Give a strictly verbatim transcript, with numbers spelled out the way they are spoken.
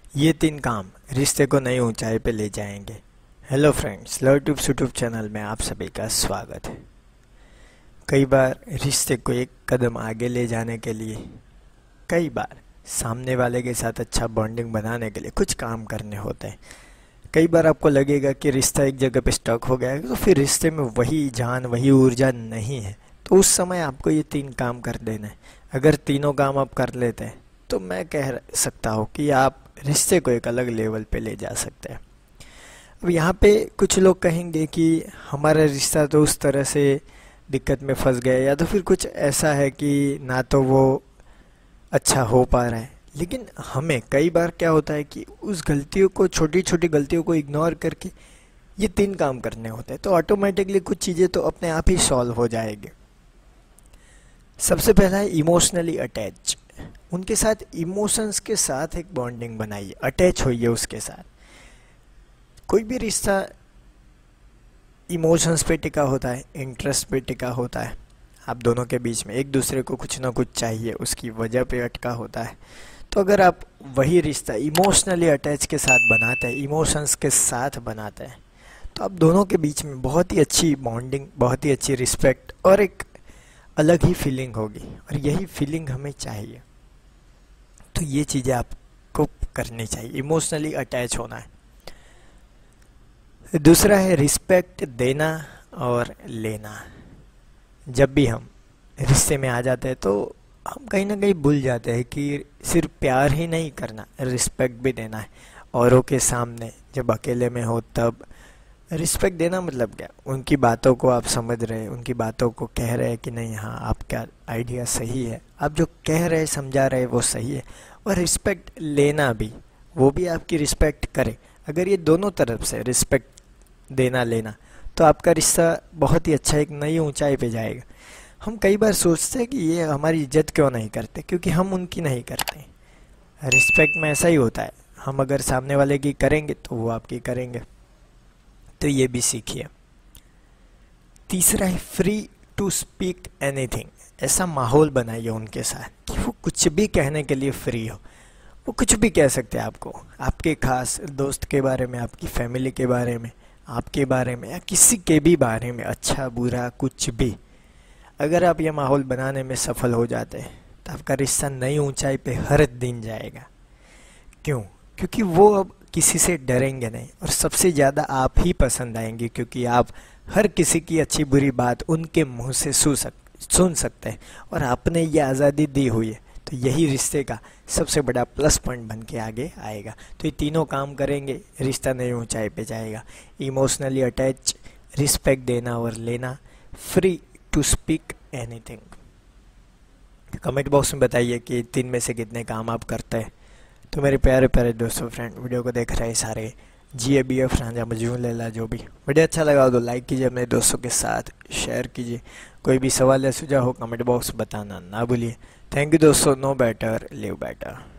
ये तीन काम रिश्ते को नई ऊंचाई पे ले जाएंगे। Hello friends, love tube YouTube channel में आप सभी का स्वागत है। कई बार रिश्ते को एक कदम आगे ले जाने के लिए, कई बार सामने वाले के साथ अच्छा बॉन्डिंग बनाने के लिए कुछ काम करने होते हैं। कई बार आपको लगेगा कि रिश्ता एक जगह पे स्टक हो गया है, तो फिर रिश्ते में वही जान वही ऊर्जा नहीं है, तो उस समय आपको ये तीन काम कर देना है। अगर तीनों काम आप कर लेते हैं तो मैं कह सकता हूँ कि आप रिश्ते को एक अलग लेवल पे ले जा सकते हैं। अब यहाँ पे कुछ लोग कहेंगे कि हमारा रिश्ता तो उस तरह से दिक्कत में फंस गया, या तो फिर कुछ ऐसा है कि ना तो वो अच्छा हो पा रहा है। लेकिन हमें कई बार क्या होता है कि उस गलतियों को, छोटी छोटी गलतियों को इग्नोर करके ये तीन काम करने होते हैं, तो ऑटोमेटिकली कुछ चीज़ें तो अपने आप ही सॉल्व हो जाएगी। सबसे पहला है इमोशनली अटैच। उनके साथ इमोशंस के साथ एक बॉन्डिंग बनाइए, अटैच होइए उसके साथ। कोई भी रिश्ता इमोशंस पे टिका होता है, इंटरेस्ट पे टिका होता है। आप दोनों के बीच में एक दूसरे को कुछ ना कुछ चाहिए, उसकी वजह पे अटका होता है। तो अगर आप वही रिश्ता इमोशनली अटैच के साथ बनाते हैं, इमोशंस के साथ बनाते हैं, तो आप दोनों के बीच में बहुत ही अच्छी बॉन्डिंग, बहुत ही अच्छी रिस्पेक्ट और एक अलग ही फीलिंग होगी, और यही फीलिंग हमें चाहिए। तो ये चीज़ें आपको करनी चाहिए, इमोशनली अटैच होना है। दूसरा है रिस्पेक्ट देना और लेना। जब भी हम रिश्ते में आ जाते हैं तो हम कहीं ना कहीं भूल जाते हैं कि सिर्फ प्यार ही नहीं करना, रिस्पेक्ट भी देना है। औरों के सामने जब अकेले में हो तब रिस्पेक्ट देना मतलब क्या, उनकी बातों को आप समझ रहे हैं, उनकी बातों को कह रहे हैं कि नहीं हाँ आपका आइडिया सही है, आप जो कह रहे हैं समझा रहे हैं वो सही है। और रिस्पेक्ट लेना भी, वो भी आपकी रिस्पेक्ट करे। अगर ये दोनों तरफ से रिस्पेक्ट देना लेना, तो आपका रिश्ता बहुत ही अच्छा एक नई ऊंचाई पे जाएगा। हम कई बार सोचते हैं कि ये हमारी इज्जत क्यों नहीं करते, क्योंकि हम उनकी नहीं करते। रिस्पेक्ट में ऐसा ही होता है, हम अगर सामने वाले की करेंगे तो वो आपकी करेंगे। तो ये भी सीखिए। तीसरा है फ्री टू स्पीक एनीथिंग। ऐसा माहौल बनाइए उनके साथ कि वो कुछ भी कहने के लिए फ्री हो। वो कुछ भी कह सकते हैं आपको, आपके खास दोस्त के बारे में, आपकी फैमिली के बारे में, आपके बारे में, या किसी के भी बारे में, अच्छा बुरा कुछ भी। अगर आप ये माहौल बनाने में सफल हो जाते हैं तो आपका रिश्ता नई ऊंचाई पे हर दिन जाएगा। क्यों? क्योंकि वो अब किसी से डरेंगे नहीं, और सबसे ज़्यादा आप ही पसंद आएंगे, क्योंकि आप हर किसी की अच्छी बुरी बात उनके मुंह से सुन सक सुन सकते हैं, और आपने ये आज़ादी दी हुई है। तो यही रिश्ते का सबसे बड़ा प्लस पॉइंट बन के आगे आएगा। तो ये तीनों काम करेंगे, रिश्ता नई ऊंचाई पे जाएगा। इमोशनली अटैच, रिस्पेक्ट देना और लेना, free to speak anything. Comment box में बताइए कि तीन में से कितने काम आप करते हैं। तो मेरे प्यारे प्यारे दोस्तों, फ्रेंड, वीडियो को देख रहे सारे G A B F Ranjha Majnu Laila, जो भी वीडियो अच्छा लगा हो तो लाइक कीजिए, अपने दोस्तों के साथ शेयर कीजिए। कोई भी सवाल या सुझाव हो कमेंट बॉक्स बताना ना भूलिए। थैंक यू दोस्तों। No better live better.